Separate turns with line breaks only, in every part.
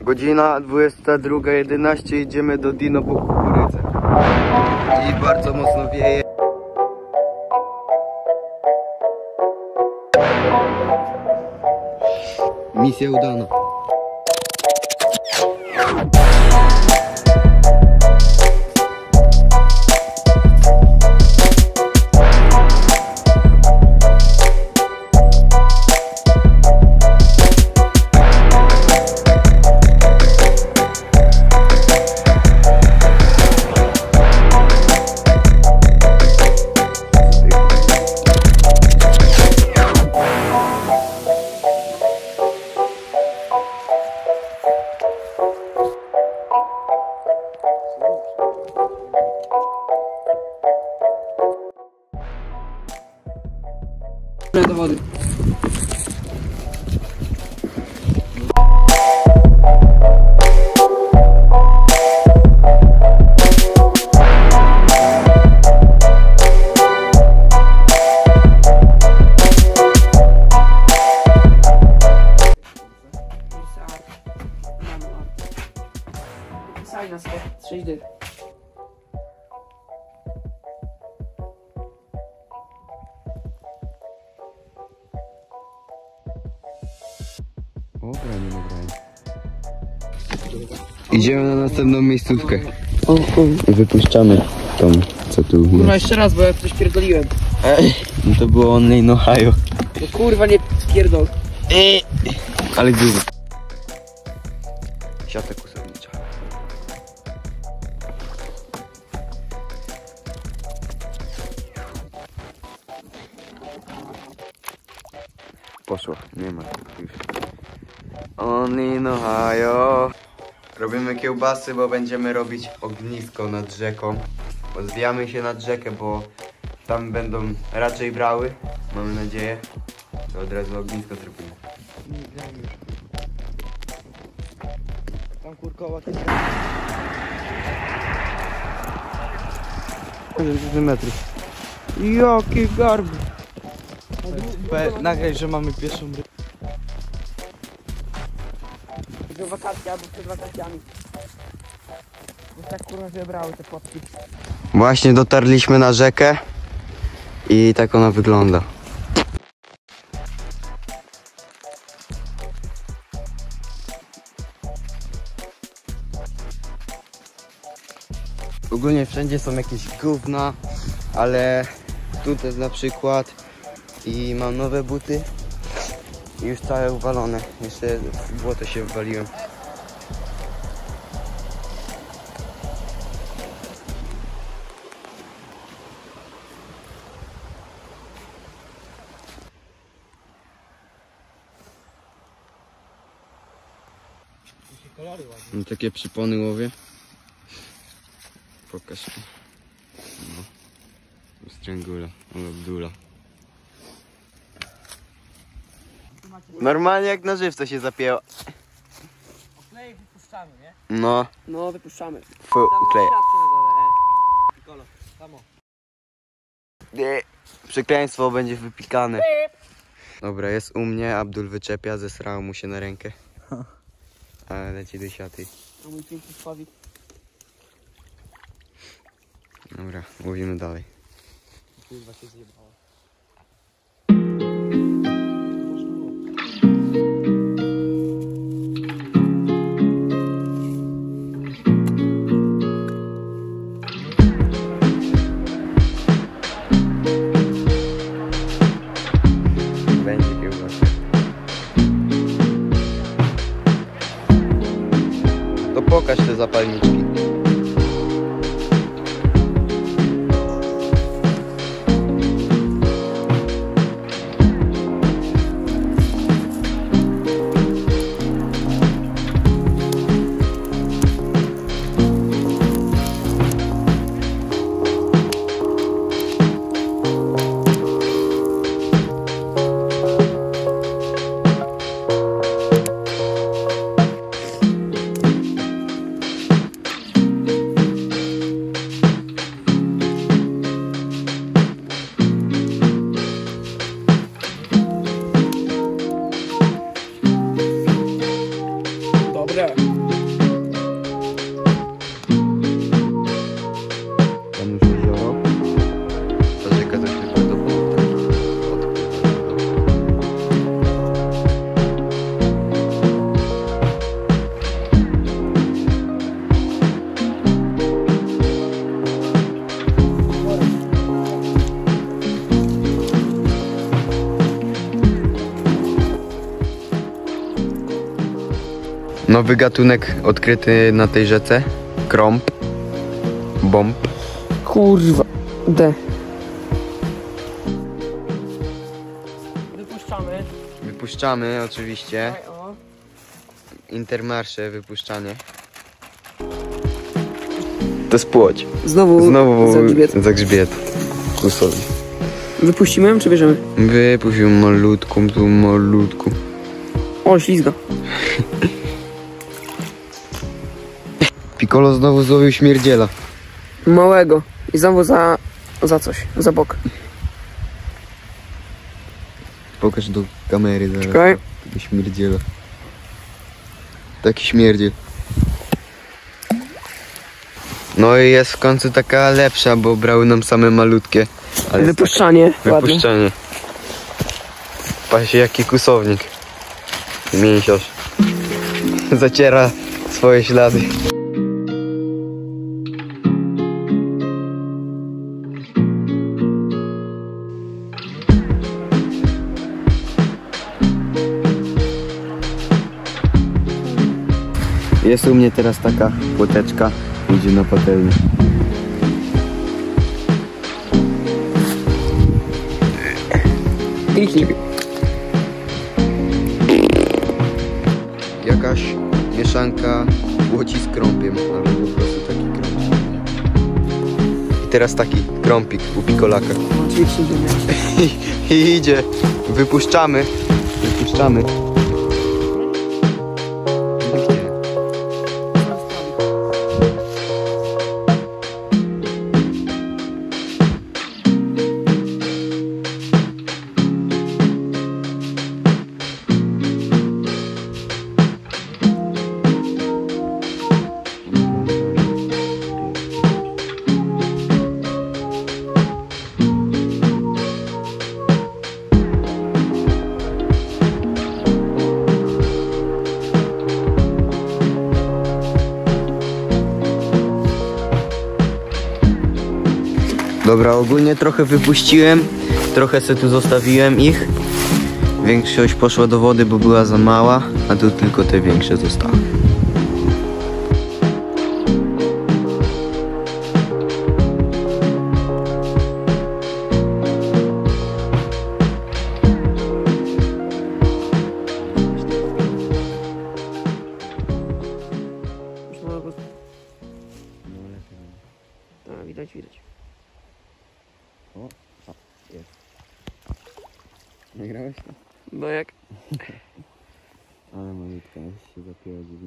Godzina 22:11, idziemy do Dino po kukurydzę. I bardzo mocno wieje. Misja udana.
Do wody. Saj nas 6 dych.
Idziemy na następną miejscówkę. I wypuszczamy tą, co tu
Kurwa, jeszcze raz, bo ja coś pierdoliłem.
No to było online Ohio.
No kurwa, nie pierdol.
Ale dużo. Siatek kusernicza. Poszło, nie ma już. Online Ohio. Robimy kiełbasy, bo będziemy robić ognisko nad rzeką. Bo zwijamy się nad rzekę, bo tam będą raczej brały, mamy nadzieję. To od razu ognisko zrobimy.
Tam kurkoła.
2 metry. Jakie garby.
Nagraj, że mamy pierwszą rybę. Do wakacji albo przed wakacjami. Bo tak kurwa wybrały te płotki.
Właśnie dotarliśmy na rzekę i tak ona wygląda. Ogólnie wszędzie są jakieś gówna, ale tu też na przykład i mam nowe buty i już całe uwalone. Jeszcze w błoto się wywaliłem. Mam takie przypony łowię. Pokaż. No. Strangula, Abdula. Normalnie jak na żywca się zapięła.
Oklej wypuszczamy, nie?
No.
No, wypuszczamy.
Uklej.
Kolo, samo.
Przekleństwo będzie wypikane. Dobra, jest u mnie, Abdul wyczepia, zesrało mu się na rękę. Ale leci do siaty.
A mój piękny sławik.
Dobra, łowimy dalej.
Kurwa się zjebało.
Będzie kiełbasa. To pokaż te zapalniczki. Tam już jezioro. Ta rzeka to chyba do wody. Nowy gatunek odkryty na tej rzece. Krąb. Bomb.
Kurwa. D. Wypuszczamy.
Wypuszczamy oczywiście.
O.
Intermarsze, wypuszczanie. To jest płoć.
Znowu
Zagrzbiet. Kusowi.
Wypuścimy ją, czy bierzemy?
Wypuścił malutką, tu malutku.
O, ślizga.
Piccolo znowu złowił śmierdziela.
Małego. I znowu za coś. Za bok.
Pokaż do kamery zaraz.
Czekaj.
Tego śmierdziela. Taki śmierdziel. No i jest w końcu taka lepsza, bo brały nam same malutkie. Ale jest
Wypuszczanie.
tak,
Ładnie.
wypuszczanie. Patrzcie jaki kusownik. Mięsiarz. Zaciera swoje ślady. Jest u mnie teraz taka płoteczka, idzie na patelnię.
Kliknij.
Jakaś mieszanka łoci z krąpiem, albo po prostu taki krąpik. I teraz taki krąpik u Piccolaka.
Oczywiście nie.
I idzie. Wypuszczamy. Wypuszczamy. Dobra, ogólnie trochę wypuściłem, trochę se tu zostawiłem ich. Większość poszła do wody, bo była za mała, a tu tylko te większe zostały.
Tak, widać, widać.
O, jest. Nagrałeś to?
No jak?
Ale malutka, się zapięła drzwi.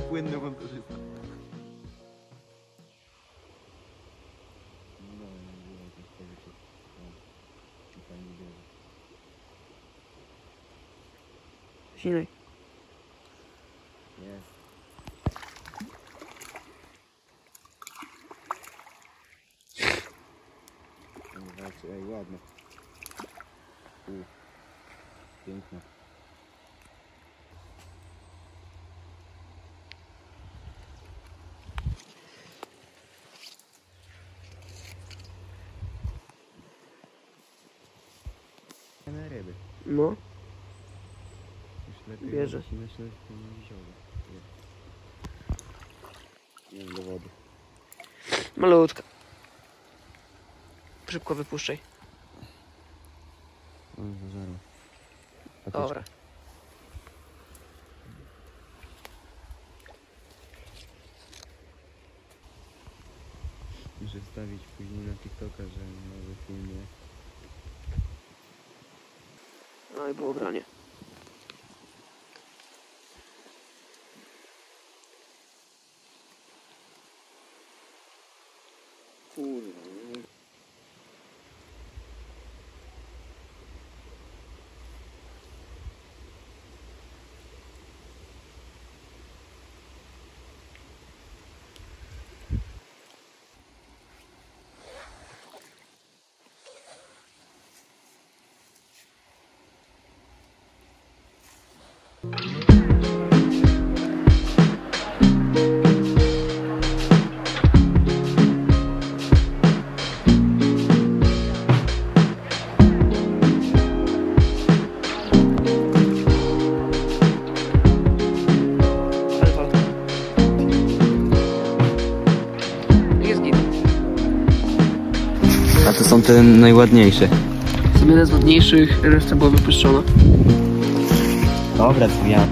płynny montażysta.
Silej.
Nie. Ej, ładne. Piękne. Na ryby.
No,
Już lepiej
bierze.
się myśleć, że nie wziąłem. Nie do wody.
Malutka. Szybko wypuszczaj.
O, zero.
Dobra.
Muszę wstawić później na TikToka, że nowy film jest.
No i było granie.
Kurwa.
Jest git.
A to są te najładniejsze.
Są jeden z ładniejszych, reszta była wypuszczona.
Dobra, to ja.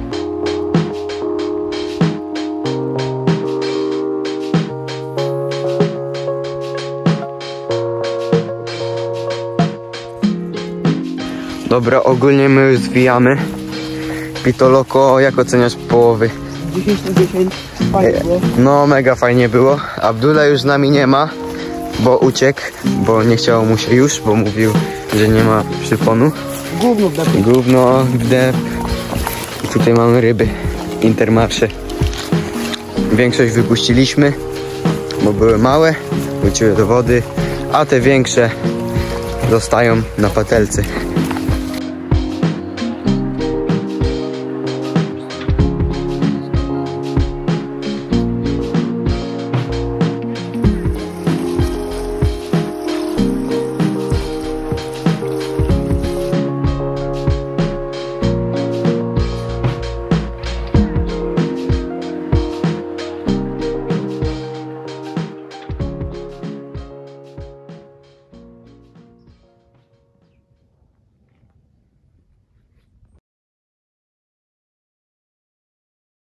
Dobra, ogólnie my już zwijamy. Pitoloko, jak oceniasz połowy?
10 na 10. Fajnie było.
No, mega fajnie było. Abdullah już z nami nie ma, bo uciekł, bo nie chciało mu się już, bo mówił, że nie ma przyponu.
Gówno w depie.
Gówno w dep. I tutaj mamy ryby. Intermarsze. Większość wypuściliśmy, bo były małe, wróciły do wody, a te większe zostają na patelce.